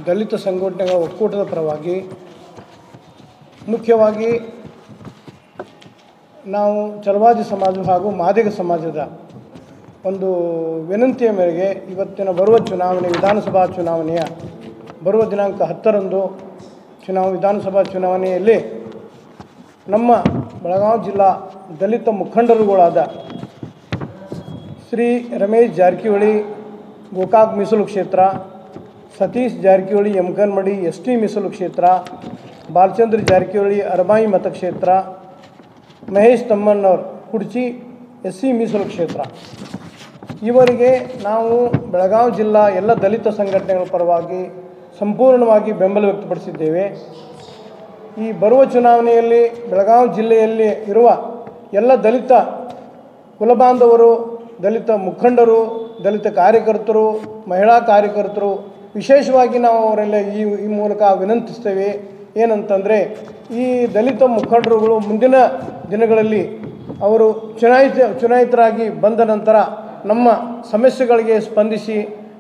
ದಲಿತ ಸಂಘಟನೆಗಳ ಒಕ್ಕೂಟದ ಪರವಾಗಿ ಮುಖ್ಯವಾಗಿ ನಾವು ಚಲವಾದಿ ಸಮಾಜ ಹಾಗೂ ಮಾದಿಗ ಸಮಾಜದ ಒಂದು ವಿನಂತಿಯ ಮೇರೆಗೆ ಇವತ್ತಿನ ಬರುವ ಚುನಾವಣೆ ವಿಧಾನಸಭಾ ಚುನಾವಣೆಯ ಬರುವ ದಿನಾಂಕ 10ರಂದು ವಿಧಾನಸಭಾ ಚುನಾವಣೆಯಲ್ಲಿ ನಮ್ಮ ಬೆಳಗಾವಿ ಜಿಲ್ಲಾ ದಲಿತ ಮುಖಂಡರುಗಳಾದ ಶ್ರೀ ರಮೇಶ್ ಜಾರಕಿಹೊಳಿ ಗೋಕಾಕ್ ಮೀಸಲು ಕ್ಷೇತ್ರ, ಸತೀಶ್ ಜಾರಕಿಹೊಳಿ ಯಮಕನಮಡಿ ಎಸ್.ಟಿ. ಮೀಸಲು ಕ್ಷೇತ್ರ, ಬಾಲಚಂದ್ರ ಜಾರಕಿಹೊಳಿ ಅರಬಾಯಿ ಮತಕ್ಷೇತ್ರ, ಮಹೇಶ್ ತಮ್ಮಣ್ಣವ್ರ ಕುಡ್ಚಿ ಎಸ್.ಸಿ. ಮೀಸಲು ಕ್ಷೇತ್ರ ಇವರಿಗೆ ನಾವು ಬೆಳಗಾವಿ ಜಿಲ್ಲಾ ಎಲ್ಲ ದಲಿತ ಸಂಘಟನೆಗಳ ಪರವಾಗಿ ಸಂಪೂರ್ಣವಾಗಿ ಬೆಂಬಲ ವ್ಯಕ್ತಪಡಿಸಿದ್ದೇವೆ. ಈ ಬರುವ ಚುನಾವಣೆಯಲ್ಲಿ ಬೆಳಗಾವಿ ಜಿಲ್ಲೆಯಲ್ಲಿ ಇರುವ ಎಲ್ಲ ದಲಿತ ಕುಲಬಾಂಧವರು, ದಲಿತ ಮುಖಂಡರು, ದಲಿತ ಕಾರ್ಯಕರ್ತರು, ಮಹಿಳಾ ಕಾರ್ಯಕರ್ತರು ವಿಶೇಷವಾಗಿ ನಾವು ಅವರೆಲ್ಲ ಈ ಮೂಲಕ ವಿನಂತಿಸ್ತೇವೆ. ಏನಂತಂದರೆ, ಈ ದಲಿತ ಮುಖಂಡರುಗಳು ಮುಂದಿನ ದಿನಗಳಲ್ಲಿ ಅವರು ಚುನಾಯಿತರಾಗಿ ಬಂದ ನಂತರ ನಮ್ಮ ಸಮಸ್ಯೆಗಳಿಗೆ ಸ್ಪಂದಿಸಿ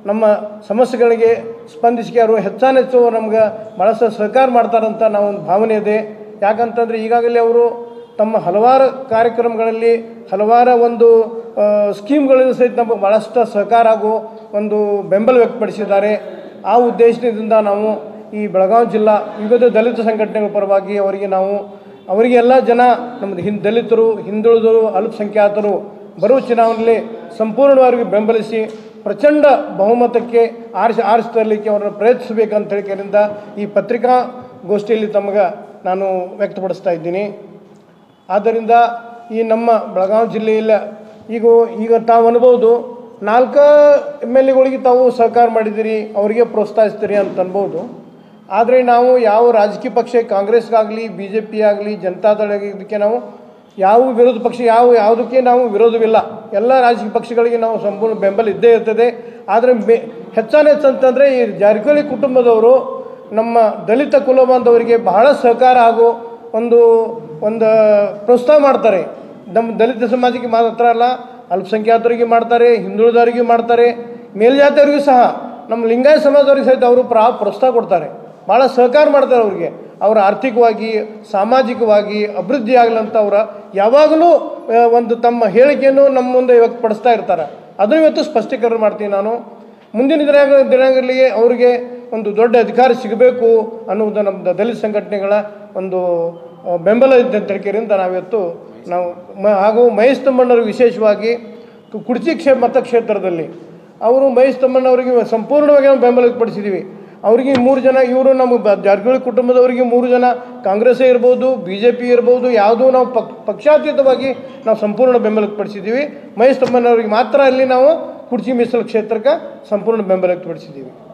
ಅವರು ಹೆಚ್ಚು ನಮ್ಗೆ ಭಾಳಷ್ಟು ಸಹಕಾರ ಮಾಡ್ತಾರಂತ ನಾವು ಒಂದು ಭಾವನೆ ಇದೆ. ಯಾಕಂತಂದರೆ ಈಗಾಗಲೇ ಅವರು ತಮ್ಮ ಹಲವಾರು ಕಾರ್ಯಕ್ರಮಗಳಲ್ಲಿ ಹಲವಾರು ಒಂದು ಸ್ಕೀಮ್ಗಳಲ್ಲಿ ಸಹಿತ ನಮಗೆ ಭಾಳಷ್ಟು ಸಹಕಾರ ಹಾಗೂ ಒಂದು ಬೆಂಬಲ ವ್ಯಕ್ತಪಡಿಸಿದ್ದಾರೆ. ಆ ಉದ್ದೇಶದಿಂದ ನಾವು ಈ ಬೆಳಗಾವಿ ಜಿಲ್ಲಾ ವಿವಿಧ ದಲಿತ ಸಂಘಟನೆಗಳ ಪರವಾಗಿ ಅವರಿಗೆ ಎಲ್ಲ ಜನ ನಮ್ಮದು ದಲಿತರು, ಹಿಂದುಳಿದರು, ಅಲ್ಪಸಂಖ್ಯಾತರು ಬರುವ ಚುನಾವಣೆಯಲ್ಲಿ ಸಂಪೂರ್ಣವಾಗಿ ಬೆಂಬಲಿಸಿ ಪ್ರಚಂಡ ಬಹುಮತಕ್ಕೆ ಆರಿಸಲಿಕ್ಕೆ ಅವರನ್ನು ಪ್ರಯತ್ನಿಸಬೇಕಂತ ಹೇಳಿಕೆಯಿಂದ ಈ ಪತ್ರಿಕಾಗೋಷ್ಠಿಯಲ್ಲಿ ನಾನು ವ್ಯಕ್ತಪಡಿಸ್ತಾ ಇದ್ದೀನಿ. ಆದ್ದರಿಂದ ಈ ನಮ್ಮ ಬೆಳಗಾವಿ ಜಿಲ್ಲೆಯಲ್ಲಿ ಈಗ ತಾವು ಅನ್ಬೋದು 4 MLAಗಳಿಗೆ ತಾವು ಸಹಕಾರ ಮಾಡಿದ್ದೀರಿ, ಅವರಿಗೆ ಪ್ರೋತ್ಸಾಹಿಸ್ತೀರಿ ಅಂತ ಅನ್ಬೋದು. ಆದರೆ ನಾವು ಯಾವ ರಾಜಕೀಯ ಪಕ್ಷ ಕಾಂಗ್ರೆಸ್ಗಾಗಲಿ BJP ಆಗಲಿ ಜನತಾದಳ ಇದಕ್ಕೆ ನಾವು ಯಾವ ವಿರೋಧ ಪಕ್ಷ ಯಾವುದಕ್ಕೆ ನಾವು ವಿರೋಧವಿಲ್ಲ. ಎಲ್ಲ ರಾಜಕೀಯ ಪಕ್ಷಗಳಿಗೆ ನಾವು ಸಂಪೂರ್ಣ ಬೆಂಬಲ ಇದ್ದೇ ಇರ್ತದೆ. ಆದರೆ ಹೆಚ್ಚಂತಂದರೆ ಈ ಜಾರಕಿಹೊಳಿ ಕುಟುಂಬದವರು ನಮ್ಮ ದಲಿತ ಕುಲಬಾಂಧವರಿಗೆ ಬಹಳ ಸಹಕಾರ ಹಾಗೂ ಒಂದು ಪ್ರೋತ್ಸಾಹ ಮಾಡ್ತಾರೆ. ನಮ್ಮ ದಲಿತ ಸಮಾಜಕ್ಕೆ ಮಾತ್ರ ಅಲ್ಲ, ಅಲ್ಪಸಂಖ್ಯಾತರಿಗೆ ಮಾಡ್ತಾರೆ, ಹಿಂದುಳಿದವರಿಗೆ ಮಾಡ್ತಾರೆ, ಮೇಲ್ಜಾತಿಯವರಿಗೂ ಸಹ ನಮ್ಮ ಲಿಂಗಾಯತ ಸಮಾಜದವ್ರಿಗೆ ಸಹಿತ ಅವರು ಪ್ರೋತ್ಸಾಹ ಕೊಡ್ತಾರೆ, ಭಾಳ ಸಹಕಾರ ಮಾಡ್ತಾರೆ. ಅವರಿಗೆ ಅವರ ಆರ್ಥಿಕವಾಗಿ ಸಾಮಾಜಿಕವಾಗಿ ಅಭಿವೃದ್ಧಿ ಆಗಲಂತ ಅವರ ಯಾವಾಗಲೂ ಒಂದು ತಮ್ಮ ಹೇಳಿಕೆಯನ್ನು ನಮ್ಮ ಮುಂದೆ ವ್ಯಕ್ತಪಡಿಸ್ತಾ ಇರ್ತಾರೆ. ಅದನ್ನು ಇವತ್ತು ಸ್ಪಷ್ಟೀಕರಣ ಮಾಡ್ತೀನಿ. ನಾನು ಮುಂದಿನ ದಿನಗಳಲ್ಲಿ ಅವರಿಗೆ ಒಂದು ದೊಡ್ಡ ಅಧಿಕಾರ ಸಿಗಬೇಕು ಅನ್ನುವುದು ನಮ್ಮ ದಲಿತ ಸಂಘಟನೆಗಳ ಒಂದು ಬೆಂಬಲ ಇದ್ದಂತ ಹೇಳಿಕೆಯಿಂದ ಹಾಗೂ ಮಹೇಶ್ ತಮ್ಮಣ್ಣವ್ರಿಗೆ ವಿಶೇಷವಾಗಿ ಕುಡ್ಚಿ ಮತಕ್ಷೇತ್ರದಲ್ಲಿ ಅವರು ಮಹೇಶ್ ತಮ್ಮಣ್ಣವರಿಗೆ ಸಂಪೂರ್ಣವಾಗಿ ನಾವು ಬೆಂಬಲ ವ್ಯಕ್ತಪಡಿಸಿದ್ದೀವಿ. ಅವರಿಗೆ 3 ಜನ, ಇವರು ನಮ್ಮ ಜಾರಕಿಹೊಳಿ ಕುಟುಂಬದವರಿಗೆ 3 ಜನ ಕಾಂಗ್ರೆಸ್ಸೇ ಇರ್ಬೋದು, BJP ಇರ್ಬೋದು, ಯಾವುದೂ ನಾವು ಪಕ್ಷಾತೀತವಾಗಿ ನಾವು ಸಂಪೂರ್ಣ ಬೆಂಬಲ ವ್ಯಕ್ತಪಡಿಸಿದ್ದೀವಿ. ಮಹೇಶ್ ತಮ್ಮಣ್ಣವರಿಗೆ ಮಾತ್ರ ಅಲ್ಲಿ ನಾವು ಕುಡ್ಚಿ ಮೀಸಲು ಕ್ಷೇತ್ರಕ್ಕೆ ಸಂಪೂರ್ಣ ಬೆಂಬಲ ವ್ಯಕ್ತಪಡಿಸಿದ್ದೀವಿ.